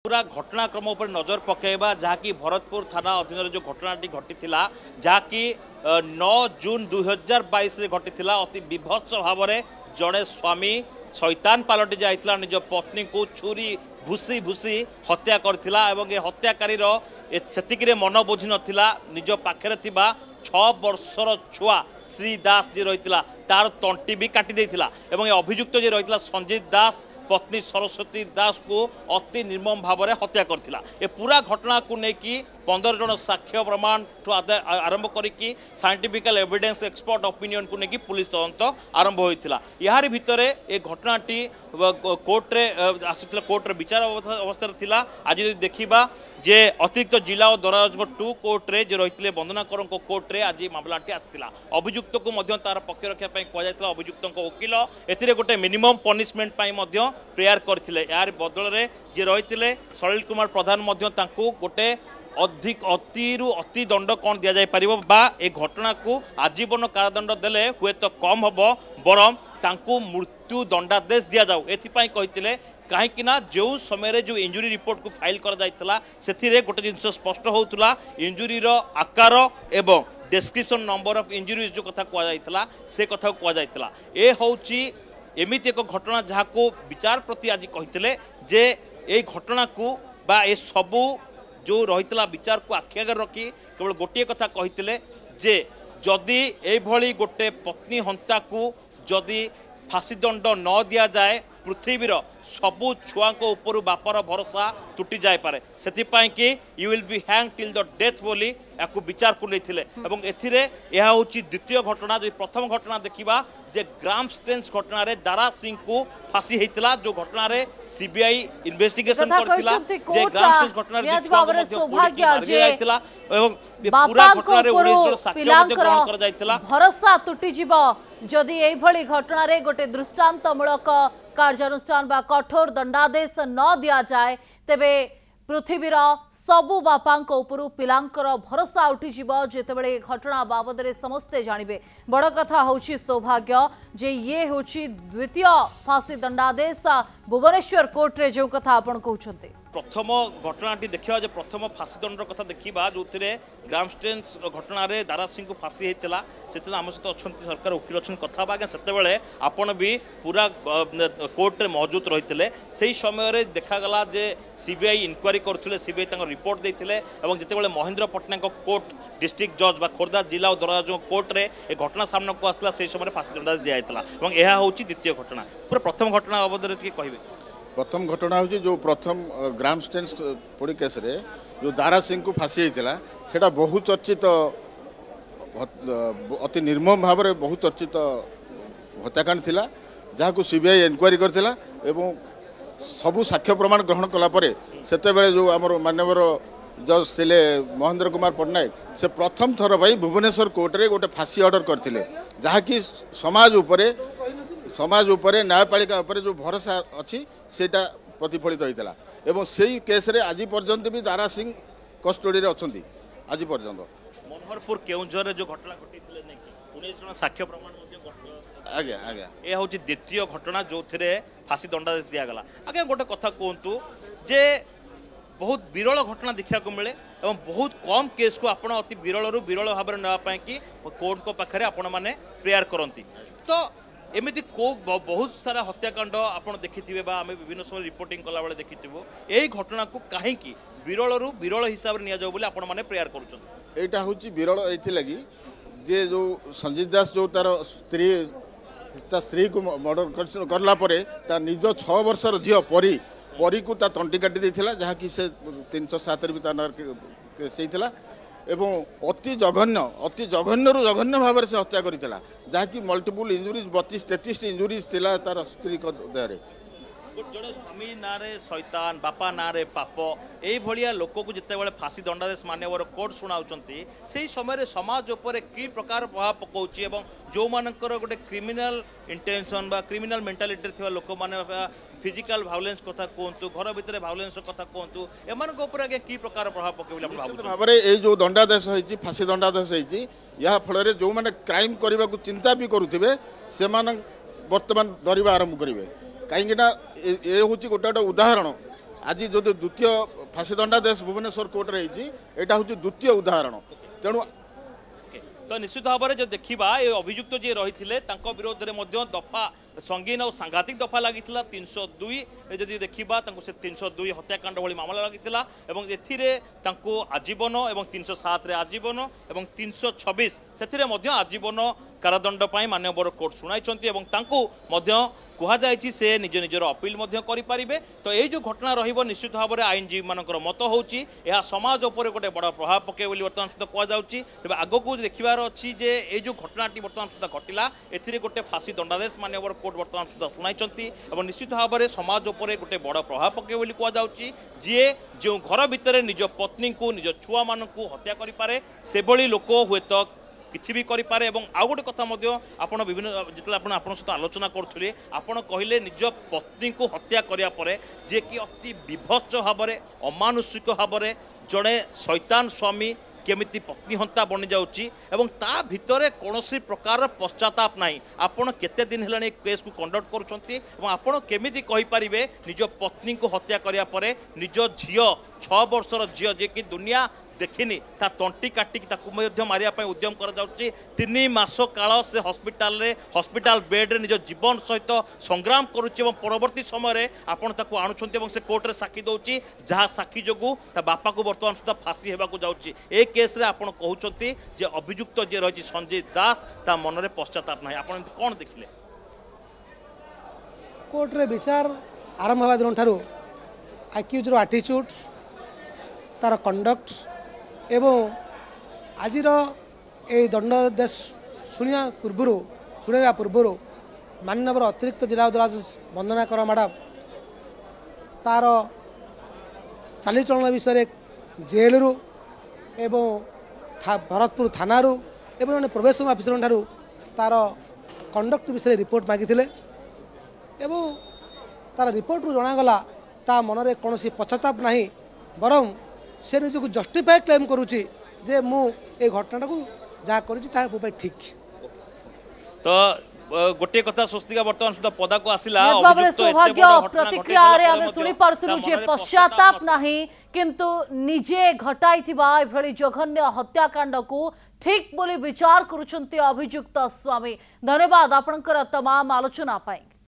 पूरा घटनाक्रम उपर नजर पकेबा जहाँकि भरतपुर थाना अधीन जो घटनाटी घटी जहाँकि 9 जून 2022 घटी अति विभत्स भाव में जड़े स्वामी शैतान पलटि जाइथिला निज पत्नी को छुरी भूसी भूसी हत्या करथिला एवं ए हत्याकारी सेतिकिरे मन बुझी नथिला निज पाखरे थिबा 6 वर्षर छुआ श्री दास जी रही तार तंटी भी काटी देथिला एवं ए अभियुक्त जी रही संजीत दास पत्नी सरस्वती दास को अति निर्मम भाव में हत्या करथिला। ए पूरा घटना को लेकिन 15 जन साक्ष्य प्रमाण आरंभ करिकी साइंटिफिकल एविडेंस एक्सपर्ट ओपिनियन को लेकिन पुलिस तदंत आरंभ होइथिला। यार भितर ए घटनाटी कोर्ट रे आसिथिला कोर्ट रे विचार अवस्था थिला। आज यदि देखिबा जे अतिरिक्त जिला और दराजगढ़ 2 कोर्ट रे जे रहिथिले वंदनाकर कोर्ट रे आज मामलाटी आसिथिला। अभियुक्त को मध्य तार पक्ष रखा पई कोआ जायथिला। अभियुक्त वकील एथिरे गोटे मिनिमम पनिशमेंट पई मध्य प्रेयर करथिले। यार बदल रे जे रहिथिले सलिल कुमार प्रधान मध्य तांको गोटे अधिक अति दंड कौन दि जापर बा ए घटना को आजीवन कारादंड देले हुए तो कम हम बरम तांको मृत्यु दंडादेश दि जाऊ एथिपाई कहिथिले कहीं जो समय जो इंजुरी रिपोर्ट को फाइल कर जाइतला सेथिरे गोटे जिनस स्पष्ट होउतला इंजुरी रो आकार एवं डिस्क्रिप्शन नंबर ऑफ इंजुरीज जो कथा कुआ जाइतला से कथा कुआ जाइतला। ए होउची एमिति एक घटना जहाँ को विचार प्रति आज कहिथिले जे ए घटना को बा ए सबू जो रही विचार को आखि आगे रखी केवल गोटे कथा कही जे जदि एभली गोटे पत्नी हंता को जदि फांसी दंड न दि जाए पृथ्वीर सबू छुआ ऊपर बापर भरोसा तुटी जाए पारे से कि you will be hang till the death बोली या विचार को नहीं एथिरे यह हूँ द्वितीय घटना। जो प्रथम घटना देखा जे ग्राम स्टेन्स घटना रे दारा सिंह को फांसी होता जो घटना रे सीबीआई इन्वेस्टिगेशन करथिला जे ग्राम स्टेन्स घटना रे बाबरे सौभाग्य जे एवं पूरा घटना रे 19 जन साक्ष्य मध्ये ग्रहण कर जाइतला भरोसा तुटी जीव जदि एई भली घटना रे गोटे दृष्टांतमूलक कार्यानुष्ठान बा कठोर दंडादेश न दिया जाए तेबे पृथ्वीर सबु बापांक उपरु पिलांकर भरोसा उठिजिव जेतेबेले घटना बाबद रे समस्ते जानिबे। बड़ कथा होछि सौभाग्य जे ये होछि द्वितीय फांसी दंडादेश भुवनेश्वर कोर्ट रे जो कथा आपण कहउछन्ते। प्रथम घटनाटी देखा जो प्रथम फांसी दंड कथा देखा जो ग्राम स्टेन्स घटना रे दारा सिंह को फांसी होता से आम सहित अच्छा सरकार वकिल अच्छा कथा आज्ञा से आपण भी पूरा कोर्ट रे मौजूद रही से समय देखागला जे सीबीआई इनक्वारी करते सीबीआई रिपोर्ट देते जितेबाला महेंद्र पट्टनायक कोर्ट डिस्ट्रिक्ट जज बा खोर्धा जिला और दराज कोर्ट रे ए घटना सामना को आसला से समय फांसी दंडादेश दिया यह हूँ द्वितीय घटना। पूरा प्रथम घटना बाबद कहे प्रथम घटना हूँ जो प्रथम ग्राम स्टेन्स पोड़ी केस रे जो दारा सिंह को फांसी होता सेटा बहु चर्चित अति निर्मम भाव में बहु चर्चित हत्याकांड थिला जहाँ को सीबीआई इनक्वारी करथिला एवं सबू साक्ष्य प्रमाण ग्रहण कलापर से जो आमर मानवर जज थे महेंद्र कुमार पट्टनायक से प्रथम थर भाई भुवनेश्वर कोर्ट रे गोटे फांसी ऑर्डर करथिले जहाँकि समाज उपरे न्यायपालिका उपरे जो भरोसा अच्छी सेटा प्रतिफलित होता एवं से केस रे आज पर्यंत भी दारा सिंह कस्टडी रे अछंती आज पर्यंत। मनोहरपुर केउंझर जो घटना घटी 19 जन साक्ष्य प्रमाण आज्ञा आज्ञा यह हूँ द्वितीय घटना जो फांसी दंडादेश दिगला। आज्ञा गोटे कथा कहतु जे बहुत विरल घटना देखा मिले और बहुत कम केस को आप अति विरल विरल भाव में नापी कि कोर्ट को पाखे आपण मैंने प्रेयर करती तो एमती को बहुत सारा हत्याकांड आप देखिथे आम विभिन्न समय रिपोर्टिंग कला बेले देखिथु यही घटना को कहीं विरल विरल हिसाब से नि आप प्रेयर कर हूँ विरल ये जे जो संजीत दास जो तार स्त्री को मर्डर करला परे तार निज 6 वर्षर झील परी परी को ता तंटी काटी देथिला जहाँ कि से 307 भी तार केस होता एवं अति जघन्य रु जघन्य भाव से हत्या करथिला जहाँ कि मल्टीपल इंजुरीज 32-33 इंजुरीज थिला तार स्त्री देहरे जड़े स्वामी ना शैतान बापा ना पाप यह लोक को जिते फांसी दंडादेश मान्यवर कोर्ट शुणाउछंती से समय समाज उपर कि प्रकार प्रभाव पकाउछि एवं जो मानकर गोटे क्रिमिनल इंटेंशन बा क्रिमिनल मेंटालिटी थिबा लोक माने फिजिकल भायोलेंस कथा कहतु घर भितर भायोलेंस कथा कहतु एमान आगे कि प्रकार प्रभाव पकेबले भाव में ये जो दंडादेश होइछि फांसी दंडादेश होइछि या फल जो मैंने क्राइम करने को चिंता भी करुवे से बर्तमान डरवा आरंभ करेंगे कहीं ये हूँ गोटे गोटे उदाहरण आज जो द्वितीय फांसी दंडादेश भुवनेश्वर कोर्ट रे एटा हूँ द्वितीय उदाहरण तेणु तो निश्चित भाव में जो देखा ये अभियुक्त जी रही विरोध में दफा संगीन और सांघातिक दफा लगी 302 जदि देखा से 302 हत्याकांड भली मामला लगी आजीवन और 307 आजीवन और 326 से आजीवन कारादंड माननीय बर कोर्ट शुणाई कहुई से निज निजर अपील करें। तो ये जो घटना निश्चित भाव में आईनजीवी मान मत होची समाज उपर गोटे बड़ प्रभाव पके बर्तमान सुधा कहुई तेज आग को देखार अच्छी जे ये जो घटनाटी बर्तमान सुधा घटला ए गोटे फांसी दंडादेश माननीय बर कोर्ट बर्तमान सुधा शुणाई और निश्चित भाव में समाज उपर गोटे बड़ प्रभाव पके कहुई जी जो घर भितर निज पत्नी को निज छुआ मान हत्या करें से लोक हुए तो किसी भी करें। आउ गोटे कथा आपण विभिन्न जिते आप सहित आलोचना करुले आपण कहले निज पत्नी को हत्या करिया परे जे कि अति विभत्स भाव में अमानुषिक भाव में जड़े शैतान स्वामी केमिति पत्नी हंता बनी जाउची एवं ता भितरे कौनसी प्रकार पश्चाताप नहीं आपण केते दिन हेलानी केस को कंडक्ट करूछंती एवं आपण केमिति कहि परिबे निज पत्नी को हत्या करिया परे निज झियो 6 वर्षर झियो जे कि दुनिया देखिनी ता तंटी काटिक मारिया उद्यम कर 3 मास काल से हॉस्पिटल बेड रे निज जीवन सहित संग्राम करुच्ची परवर्ती समय आपण ताकू आणुछंती से कोर्ट रे साक्षी दउची जहाँ साक्षी जोगु ता बापा को बर्तमान सुधा फांसी हेबाकू जाउची ए केस रे आपण कहउछंती जे अभियुक्त जे रही संजय दास ता मन रे पश्चाताप नाही आपण कोन देखिले कोर्ट रे विचार आरंभ होगा दिन ठारू आक्यूज आटिट्यूड तार कंडक्ट एवं आजिर ए दंडादेश शुणा पूर्व माननीय अतिरिक्त जिला अदालत वंदना कर मैडम तार चालीचलन विषय जेल रु एवं भरतपुर थाना रु एवं जन प्रोबेशन ऑफिसर ठारू तार कंडक्ट विषय रिपोर्ट मागिथिले एवं तार रिपोर्ट रु जनागला ता मनरे कौन पश्चाताप नहीं बरं से निजक जस्टिफाई क्लेम करुच्ची जे मु ए घटना को जहाँ कर ठीक। तो गोटे कथा स्वस्तिका बर्तमान सुधा पदा को आसिला सौभाग्य प्रतिक्रिया रे आमे सुनी पारथुनु जे पश्चाताप नाही किंतु निजे घटाई थिबा एभली जघन्य हत्याकांड को ठीक बोली विचार करुचंती अभियुक्त स्वामी। धन्यवाद आपनकर तमाम आलोचना पाई।